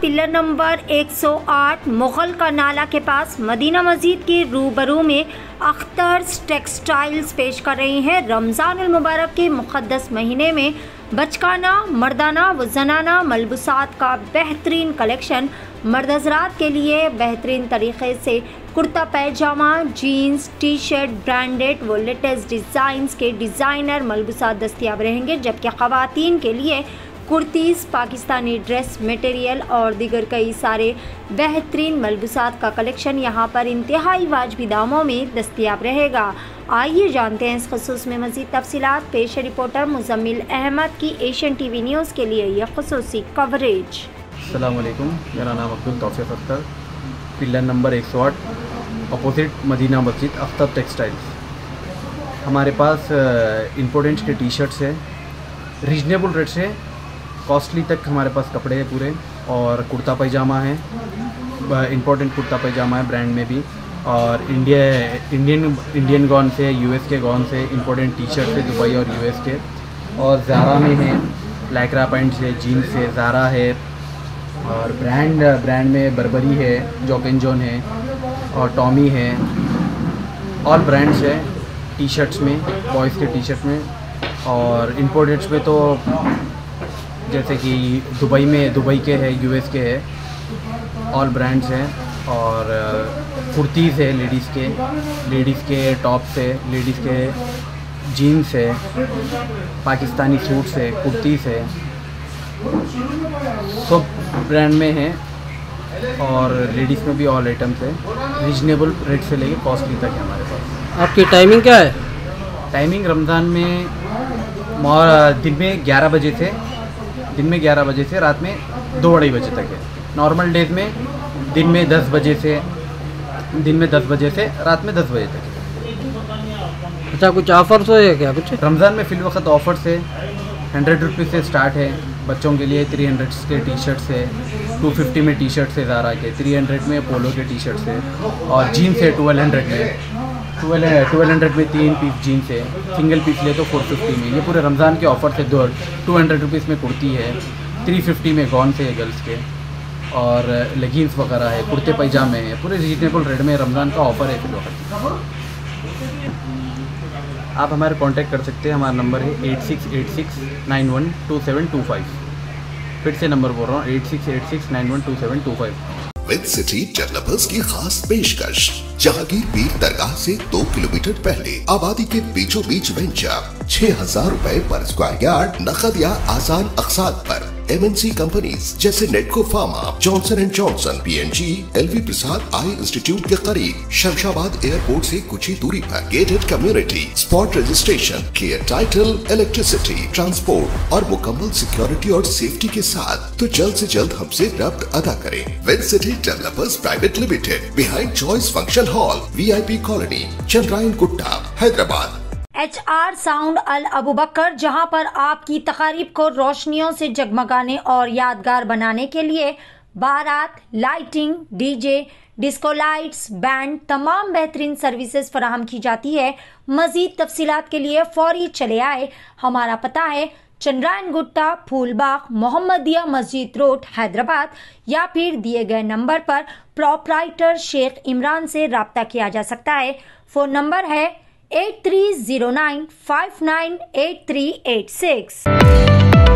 Pillar number 108 Mughal का नाला के पास मदीना मस्जिद के रूबरू में अख्तर्स टेक्सटाइल्स पेश कर रही हैं। रमज़ान अल मुबारक के मुक़द्दस महीने में बचकाना, मर्दाना व जनाना मलबूसात का बेहतरीन कलेक्शन। मर्द हज़रात के लिए बेहतरीन तरीक़े से kurta pajama, jeans, T shirt, branded व लेटेस्ट डिज़ाइंस के डिज़ाइनर मलबूसात दस्तियाब रहेंगे, जबकि ख़वातीन के लिए कुर्तीज़, पाकिस्तानी ड्रेस मटेरियल और दीगर कई सारे बेहतरीन मलबूसात का कलेक्शन यहाँ पर इंतहाई वाजबी दामों में दस्तियाब रहेगा। आइए जानते हैं इस खुसूस में मज़ीद तफसीलात। पेश रिपोर्टर मुज़म्मिल अहमद की एशियन टीवी न्यूज़ के लिए यह खुसूसी कवरेज। अस्सलाम वालेकुम, मेरा नाम Abdul Taufeeq Akhtar, pillar number 108 opposite Madina Masjid, Akhtar textiles. हमारे पास इम्पोर्टेंट्स के टी शर्ट्स है, रीजनेबल रेट से कॉस्टली तक हमारे पास कपड़े हैं पूरे, और कुर्ता पैजामा है, इम्पोर्टेंट कुर्ता पैजामा है ब्रांड में भी, और इंडियन गॉन से, यूएस के गॉन से इम्पोर्टेंट टी शर्ट है दुबई और यूएस के, और ज़ारा में है, लैक्रा पैंट्स है, जीन्स है, ज़ारा है, और ब्रांड में बर्बरी है, जॉक एंड जॉन है, और टॉमी है। ऑल ब्रांड्स है टी शर्ट्स में, बॉयज़ के टी शर्ट में। और इम्पोर्टेड्स में तो जैसे कि दुबई के है, यूएस के है, ऑल ब्रांड्स हैं। और कुर्तीज़ है लेडीज़ के टॉप्स है, लेडीज़ के जीन्स है, पाकिस्तानी सूट्स है, कुर्तीज़ है, सब ब्रांड में है। और लेडीज़ में भी ऑल आइटम्स है, रीजनेबल रेट से लेके कॉस्टली तक है हमारे पास। आपकी टाइमिंग क्या है? टाइमिंग रमज़ान में दिन में 11 बजे से रात में 2-2:30 बजे तक है। नॉर्मल डेज में दिन में 10 बजे से रात में 10 बजे तक है। अच्छा, कुछ ऑफर्स है क्या? कुछ रमज़ान में फ़िल वक्त ऑफ़र्स है। 100 रुपीज़ से स्टार्ट है बच्चों के लिए, 300 के टी शर्ट्स है, 250 में टी शर्ट्स है ज़ारा के, 300 में पोलो के टी शर्ट्स है, और जीन्स है 1200 में 3 पीस जीन्स है, सिंगल पीस ले तो 450 में। ये पूरे रमज़ान के ऑफ़र से 200 रुपीज़ में कुर्ती है, 350 में गॉन से है गर्ल्स के, और लेगिंग्स वगैरह है, कुर्ते पैजामे हैं, पूरे रीजनेबल रेट में रमज़ान का ऑफ़र है। फिर आप हमारे कांटेक्ट कर सकते हैं। हमारा नंबर है 8686912725। फिर से नंबर बोल रहा हूँ, 8686912725। विद सिटी डेवलपर्स की खास पेशकश, जहांगीर पीर दरगाह से 2 किलोमीटर पहले आबादी के बीचों बीच वेंचर, 6,000 रुपए पर स्क्वायर यार्ड, नकद या आसान अक़सात पर। MNC कंपनीज जैसे Natco Pharma, Johnson and Johnson, PNG, LV Prasad eye institute के करीब, शमशाबाद एयरपोर्ट से कुछ ही दूरी पर। Gated community, spot registration, clear title, electricity, transport और मुकम्मल सिक्योरिटी और सेफ्टी के साथ। तो जल्द से जल्द हमसे रब्त अदा करें। With city developers private limited, behind choice function hall, VIP colony, Chandrayan Gutta, Hyderabad. HR sound Al Abu Bakr, जहां पर आपकी तकारीब को रोशनियों से जगमगाने और यादगार बनाने के लिए बारात, lighting, DJ, disco lights, band, तमाम बेहतरीन सर्विसेज फराहम की जाती है। मजीद तफसीलात के लिए फौरी चले आए। हमारा पता है चंद्रायन गुट्टा, फूलबाग, मोहम्मदिया मस्जिद रोड, हैदराबाद, या फिर दिए गए नंबर पर प्रोपराइटर शेख इमरान से रब्ता किया जा सकता है। फ़ोन नंबर है 8309598386।